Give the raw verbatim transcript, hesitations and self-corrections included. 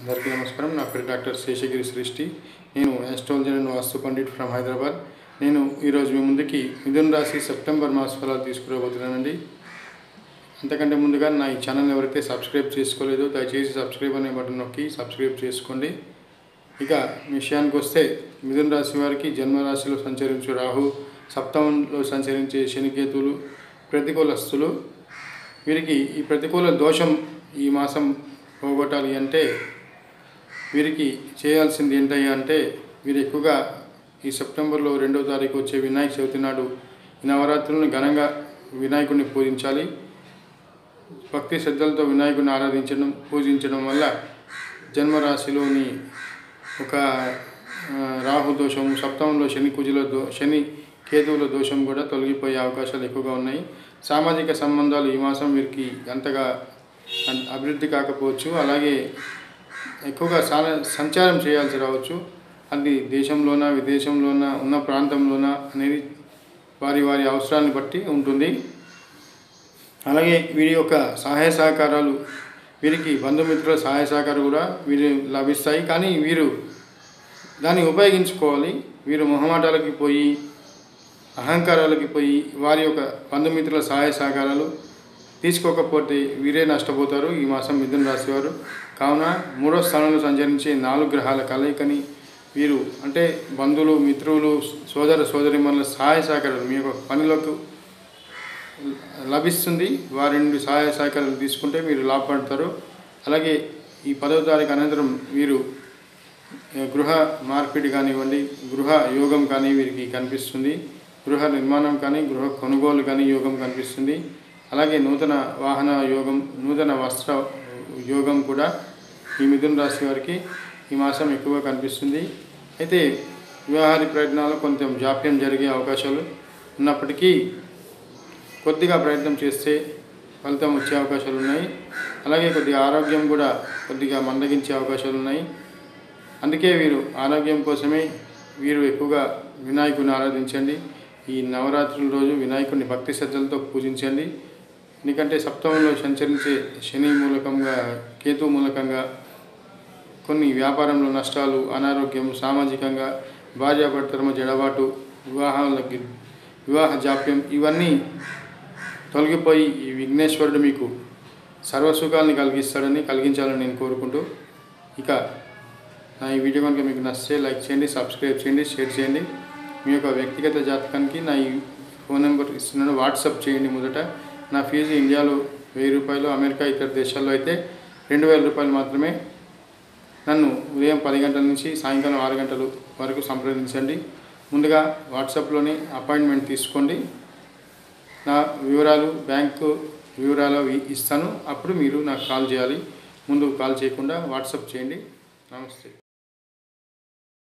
అందరికీ నమస్కారం. నా పేరు డాక్టర్ శేషగిరి సృష్టి. నేను astrologer and vastu pandit from Hyderabad. నేను ఈరోజు మీ ముందుకి మిథున రాశి సెప్టెంబర్ మాస ఫలాలు తీసుకురాబోతున్నానండి. అంతకంటే ముందుగా నా ఈ ఛానల్ ఎవరైతే సబ్స్క్రైబ్ చేసుకోలేదో దయచేసి సబ్స్క్రైబ్ అనే బటన్ నొక్కి సబ్స్క్రైబ్ చేసుకోండి. ఇక విషయానికి వస్తే మిథున రాశి వారికి జన్మరాశిలో సంచరించు రాహు, సప్తమంలో సంచరించే శనికేతువులు ప్రతికూలస్తులు. వీరికి ఈ ప్రతికూల దోషం ఈ మాసం పోగొట్టాలి అంటే వీరికి చేయాల్సింది ఏంటయ్యా అంటే, వీరు ఎక్కువగా ఈ సెప్టెంబర్లో రెండవ తారీఖు వచ్చే వినాయక చవితి నాడు ఈ నవరాత్రులను ఘనంగా వినాయకుడిని పూజించాలి. భక్తి శ్రద్ధలతో వినాయకుడిని ఆరాధించడం పూజించడం వల్ల జన్మరాశిలోని ఒక రాహు దోషం, సప్తమంలో శని కుజుల దో శని కేతువుల దోషం కూడా తొలగిపోయే అవకాశాలు ఎక్కువగా ఉన్నాయి. సామాజిక సంబంధాలు ఈ మాసం వీరికి అంతగా అభివృద్ధి కాకపోవచ్చు. అలాగే ఎక్కువగా సంచారం చేయాల్సి రావచ్చు. అది దేశంలోన విదేశంలోన ఉన్న ప్రాంతంలోన అనేది వారి వారి అవసరాన్ని బట్టి ఉంటుంది. అలాగే వీరి యొక్క సహాయ సహకారాలు, వీరికి బంధుమిత్రుల సహాయ సహకారాలు కూడా వీరు లభిస్తాయి. కానీ వీరు దాన్ని ఉపయోగించుకోవాలి. వీరు మొహమాటాలకి పోయి అహంకారాలకి పోయి వారి యొక్క బంధుమిత్రుల సహాయ సహకారాలు తీసుకోకపోతే వీరే నష్టపోతారు ఈ మాసం మిథున రాశి వారు. కావున మూడో స్థానంలో సంచరించే నాలుగు గ్రహాల కలయికని వీరు అంటే బంధువులు, మిత్రులు, సోదర సోదరిమణుల సహాయ సహకారాలు మీ యొక్క పనిలోకి లభిస్తుంది. వారి నుండి సహాయ సహకారాలు తీసుకుంటే మీరు లాభపడతారు. అలాగే ఈ పదవ తారీఖు అనంతరం వీరు గృహ మార్పిడి కానివ్వండి, గృహ యోగం కానీ వీరికి కనిపిస్తుంది. గృహ నిర్మాణం కానీ, గృహ కొనుగోలు కానీ యోగం కనిపిస్తుంది. అలాగే నూతన వాహన యోగం, నూతన వస్త్ర యోగం కూడా ఈ మిథున రాశి వారికి ఈ మాసం ఎక్కువగా కనిపిస్తుంది. అయితే వివాహాది ప్రయత్నాలు కొంచెం జాప్యం జరిగే అవకాశాలు ఉన్నప్పటికీ కొద్దిగా ప్రయత్నం చేస్తే ఫలితం వచ్చే అవకాశాలు ఉన్నాయి. అలాగే కొద్దిగా ఆరోగ్యం కూడా కొద్దిగా మందగించే అవకాశాలు ఉన్నాయి. అందుకే వీరు ఆరోగ్యం కోసమే వీరు ఎక్కువగా వినాయకుడిని ఆరాధించండి. ఈ నవరాత్రుల రోజు వినాయకుడిని భక్తి శ్రద్ధలతో పూజించండి. ఎందుకంటే సప్తమంలో సంచరించే శని మూలకంగా, కేతు మూలకంగా కొన్ని వ్యాపారంలో నష్టాలు, అనారోగ్యం, సామాజికంగా భార్యాభర్తల జడబాటు, వివాహాలకి వివాహ జాప్యం ఇవన్నీ తొలగిపోయి ఈ విఘ్నేశ్వరుడు మీకు సర్వసుఖాలను కలిగిస్తాడని కలిగించాలని నేను కోరుకుంటూ, ఇక నా ఈ వీడియో కనుక మీకు నచ్చితే లైక్ చేయండి, సబ్స్క్రైబ్ చేయండి, షేర్ చేయండి. మీ యొక్క వ్యక్తిగత జాతకానికి నా ఈ ఫోన్ నెంబర్ ఇస్తున్నాను, వాట్సాప్ చేయండి. మొదట నా ఫీజు ఇండియాలో వెయ్యి రూపాయలు, అమెరికా ఇతర దేశాల్లో అయితే రెండు వేల రూపాయలు మాత్రమే. నన్ను ఉదయం పది గంటల నుంచి సాయంకాలం ఆరు గంటల వరకు సంప్రదించండి. ముందుగా వాట్సాప్లోని అపాయింట్మెంట్ తీసుకోండి. నా వివరాలు, బ్యాంకు వివరాలు ఇస్తాను. అప్పుడు మీరు నాకు కాల్ చేయాలి. ముందు కాల్ చేయకుండా వాట్సాప్ చేయండి. నమస్తే.